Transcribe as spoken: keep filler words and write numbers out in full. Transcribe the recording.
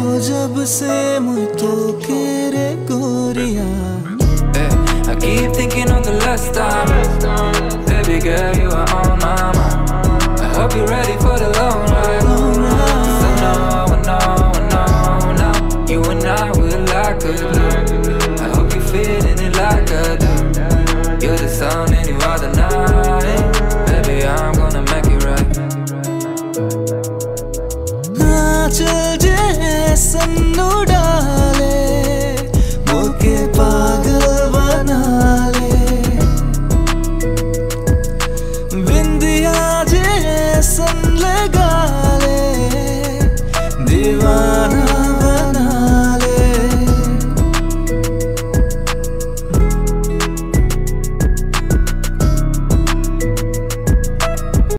जब से मुझ तो केरे गोरिया. I keep thinking of the last time. Baby girl, you are on my mind. I hope you're ready for the long ride. Cause I know, I know, I know now you and I will like a glue. I hope you're feeling it like I do. You're the sun and you are the night. Baby, I'm gonna make it right. चल जे सन्नु डाल